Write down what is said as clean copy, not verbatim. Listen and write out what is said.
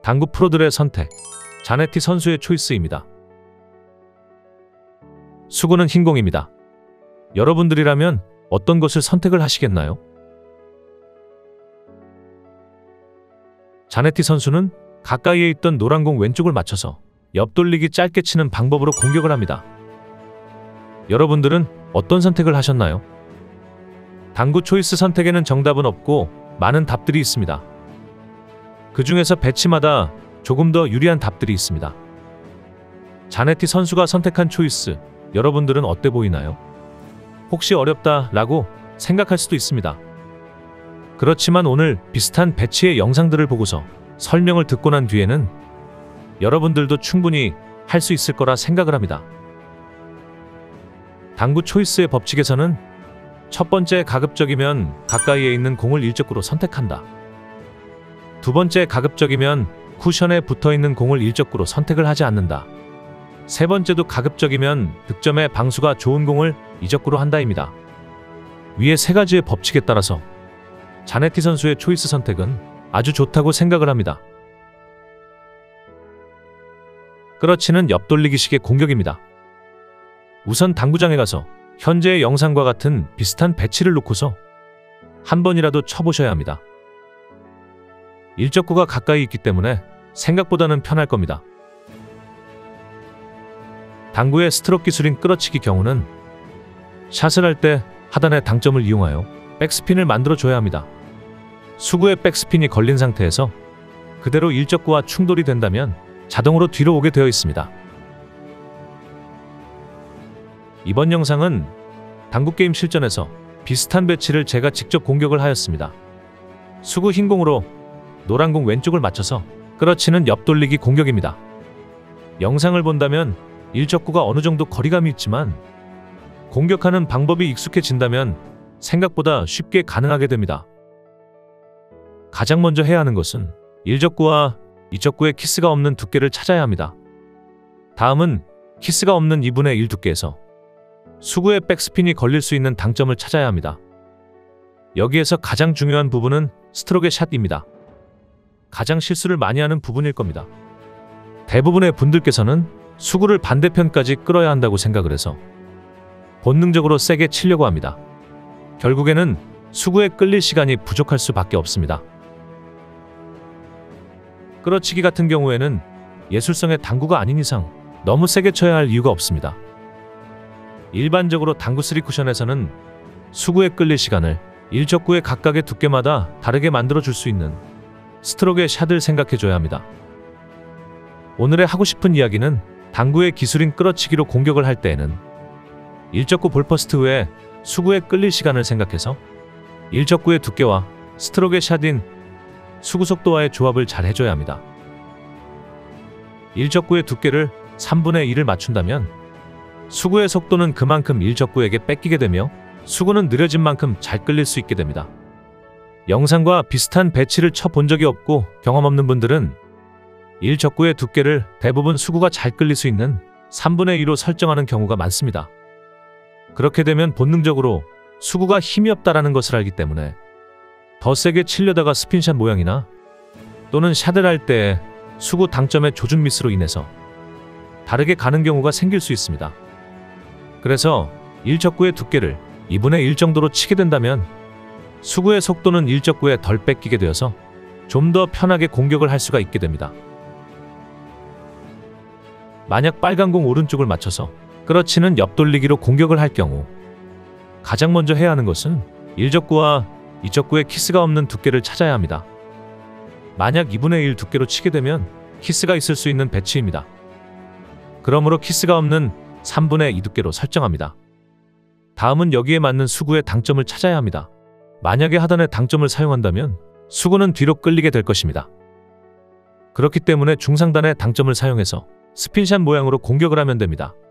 당구 프로들의 선택. 자네티 선수의 초이스입니다. 수구는 흰공입니다. 여러분들이라면 어떤 것을 선택을 하시겠나요? 자네티 선수는 가까이에 있던 노란 공 왼쪽을 맞춰서 옆돌리기 짧게 치는 방법으로 공격을 합니다. 여러분들은 어떤 선택을 하셨나요? 당구 초이스 선택에는 정답은 없고 많은 답들이 있습니다. 그 중에서 배치마다 조금 더 유리한 답들이 있습니다. 자네티 선수가 선택한 초이스, 여러분들은 어때 보이나요? 혹시 어렵다 라고 생각할 수도 있습니다. 그렇지만 오늘 비슷한 배치의 영상들을 보고서 설명을 듣고 난 뒤에는 여러분들도 충분히 할 수 있을 거라 생각을 합니다. 당구 초이스의 법칙에서는 첫 번째, 가급적이면 가까이에 있는 공을 일적구로 선택한다. 두 번째, 가급적이면 쿠션에 붙어있는 공을 일적구로 선택을 하지 않는다. 세 번째도 가급적이면 득점의 방수가 좋은 공을 이적구로 한다입니다. 위의 세 가지의 법칙에 따라서 자네티 선수의 초이스 선택은 아주 좋다고 생각을 합니다. 끌어치는 옆돌리기식의 공격입니다. 우선 당구장에 가서 현재의 영상과 같은 비슷한 배치를 놓고서 한 번이라도 쳐보셔야 합니다. 일적구가 가까이 있기 때문에 생각보다는 편할 겁니다. 당구의 스트로크 기술인 끌어치기 경우는 샷을 할 때 하단의 당점을 이용하여 백스핀을 만들어줘야 합니다. 수구에 백스핀이 걸린 상태에서 그대로 일적구와 충돌이 된다면 자동으로 뒤로 오게 되어 있습니다. 이번 영상은 당구게임 실전에서 비슷한 배치를 제가 직접 공격을 하였습니다. 수구 흰공으로 노란공 왼쪽을 맞춰서 끌어치는 옆돌리기 공격입니다. 영상을 본다면 일적구가 어느 정도 거리감이 있지만 공격하는 방법이 익숙해진다면 생각보다 쉽게 가능하게 됩니다. 가장 먼저 해야 하는 것은 일적구와 이적구의 키스가 없는 두께를 찾아야 합니다. 다음은 키스가 없는 2분의 1 두께에서 수구의 백스핀이 걸릴 수 있는 당점을 찾아야 합니다. 여기에서 가장 중요한 부분은 스트로크의 샷입니다. 가장 실수를 많이 하는 부분일 겁니다. 대부분의 분들께서는 수구를 반대편까지 끌어야 한다고 생각을 해서 본능적으로 세게 치려고 합니다. 결국에는 수구에 끌릴 시간이 부족할 수밖에 없습니다. 끌어치기 같은 경우에는 예술성의 당구가 아닌 이상 너무 세게 쳐야 할 이유가 없습니다. 일반적으로 당구 3쿠션에서는 수구에 끌릴 시간을 일적구의 각각의 두께마다 다르게 만들어줄 수 있는 스트로크의 샷을 생각해줘야 합니다. 오늘의 하고 싶은 이야기는 당구의 기술인 끌어치기로 공격을 할 때에는 일적구 볼퍼스트 후에 수구에 끌릴 시간을 생각해서 일적구의 두께와 스트로크의 샷인 수구 속도와의 조합을 잘 해줘야 합니다. 일적구의 두께를 3분의 1을 맞춘다면 수구의 속도는 그만큼 일적구에게 뺏기게 되며 수구는 느려진 만큼 잘 끌릴 수 있게 됩니다. 영상과 비슷한 배치를 쳐본 적이 없고 경험 없는 분들은 일적구의 두께를 대부분 수구가 잘 끌릴 수 있는 3분의 2로 설정하는 경우가 많습니다. 그렇게 되면 본능적으로 수구가 힘이 없다라는 것을 알기 때문에 더 세게 치려다가 스핀샷 모양이나 또는 샷을 할 때 수구 당점의 조준 미스로 인해서 다르게 가는 경우가 생길 수 있습니다. 그래서 일적구의 두께를 2분의 1 정도로 치게 된다면 수구의 속도는 일적구에 덜 뺏기게 되어서 좀 더 편하게 공격을 할 수가 있게 됩니다. 만약 빨간 공 오른쪽을 맞춰서 끌어치는 옆돌리기로 공격을 할 경우 가장 먼저 해야 하는 것은 일적구와 이적구의 키스가 없는 두께를 찾아야 합니다. 만약 2분의 1 두께로 치게 되면 키스가 있을 수 있는 배치입니다. 그러므로 키스가 없는 3분의 2 두께로 설정합니다. 다음은 여기에 맞는 수구의 당점을 찾아야 합니다. 만약에 하단의 당점을 사용한다면 수구는 뒤로 끌리게 될 것입니다. 그렇기 때문에 중상단의 당점을 사용해서 스핀샷 모양으로 공격을 하면 됩니다.